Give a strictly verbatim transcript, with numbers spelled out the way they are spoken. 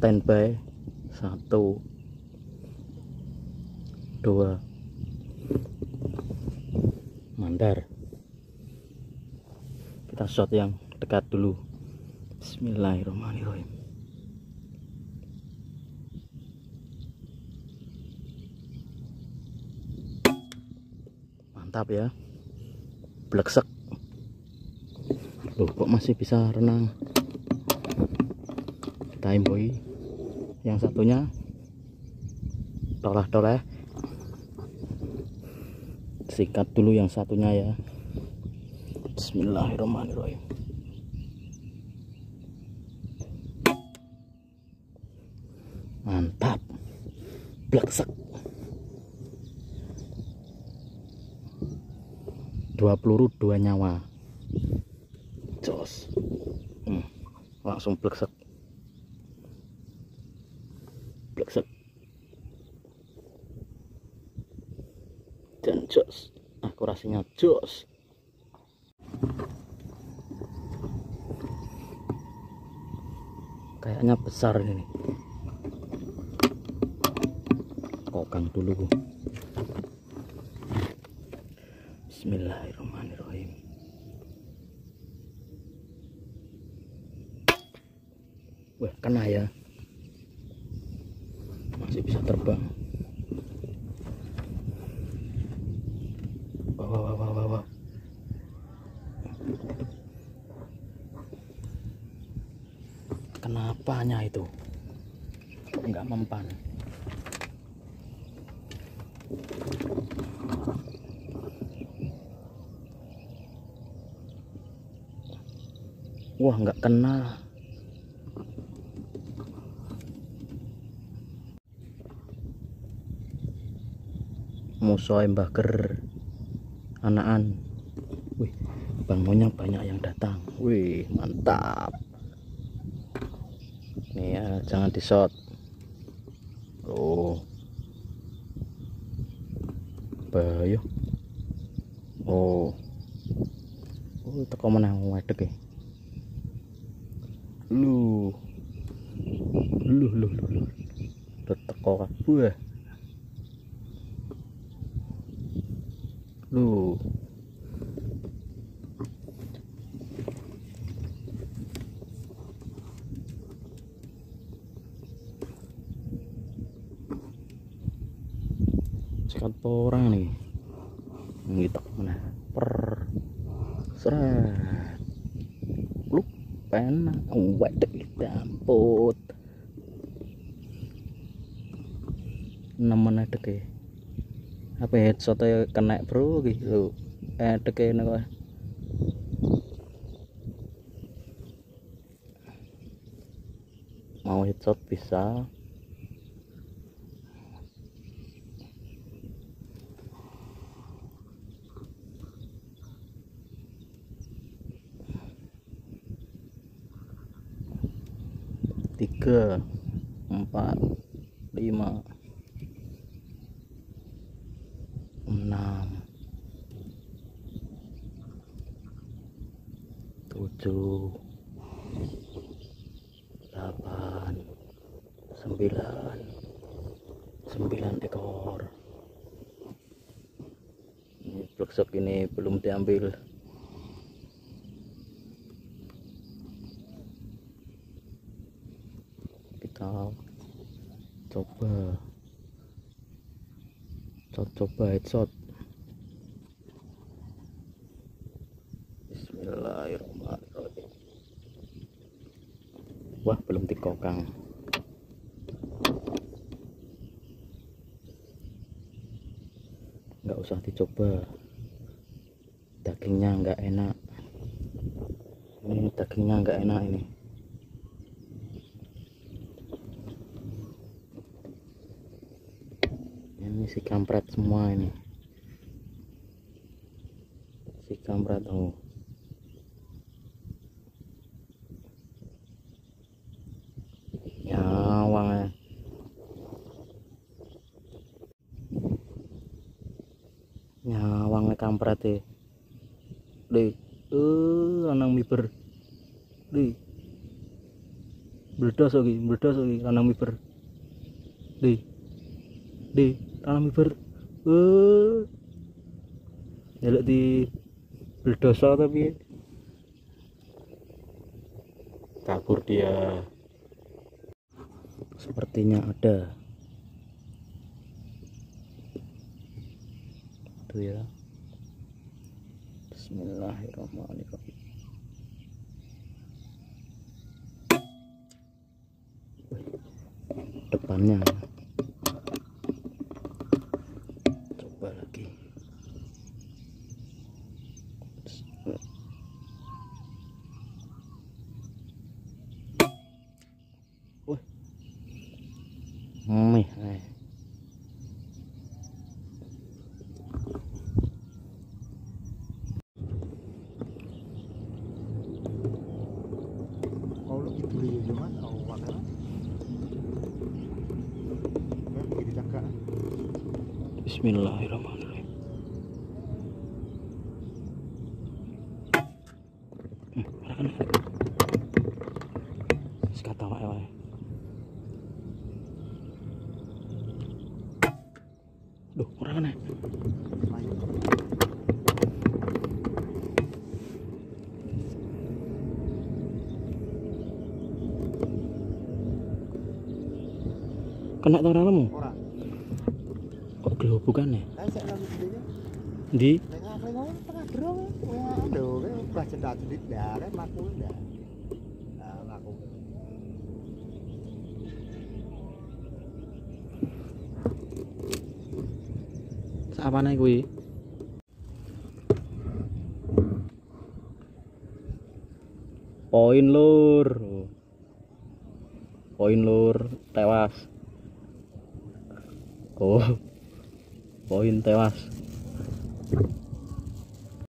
standby. Satu, dua, mandar. Kita shot yang dekat dulu. Bismillahirrahmanirrahim. Mantap ya, bleksek. Loh, kok masih bisa renang? Kita imbui yang satunya, toleh-toleh, sikat dulu yang satunya ya. Bismillahirrahmanirrahim. Mantap, bleksek. Dua peluru dua nyawa, jos. hmm, langsung bleksek, bleksek dan jos, akurasinya jos. Kayaknya besar ini. Kokang dulu. Bismillahirrahmanirrahim. Wah, kena ya, masih bisa terbang. Wow, wow, wow, wow, wow. Kenapanya itu kok nggak mempan? Wah, nggak kena. Musuh Mbah Ger anaan. Wih, bangunnya banyak yang datang. Wih, mantap. Nih ya, jangan di shot. Oh, bayo. Oh, oh, teko menang wedek ya. Lu, lu, lu, lu, lu, teko kabeh. Lu, sekat orang nih, ngitek mana? Per, seret, lu, pena, wedek, damput, nemen edek ya. Apa headshot kena bro gitu, edek ya nih. Mau headshot bisa. Tiga, empat, lima, enam, tujuh, delapan, sembilan, sembilan ekor. Ini bleksek ini belum diambil. Kita coba coba headshot. Bismillahirrahmanirrahim. Wah, belum dikokang. Nggak usah dicoba, dagingnya nggak enak. Ini dagingnya nggak enak ini. Ini si kampret semua ini, si kampret. Oh, nyawang ya. Nyawang kampret ya. Deh, eh, anang miber. Deh, Meledos lagi, meledos lagi lanang miber. Di. Di, lanang miber. Eh. Nyelek di meledos tapi kabur dia. Sepertinya ada. Tuh ya. Bismillahirrahmanirrahim. Depannya coba lagi. Wah, meh, eh. Kalau lu gitu ya cuman oh makan kan begini cakap. Bismillahirrahmanirrahim. Hmm, kan sekata wae wae. Duh, ora kena. Kena tau ralamu? Ora. Kok gelobukan ya? Kan saya lalu videonya. Di Nek ngakling ngomong tengah gerong. Wah, lho, kan jendak-jendik dah kan maku dah. Nah, maku. Sapane kuwi? Poin lur. Poin lur tewas. Oh. Poin tewas.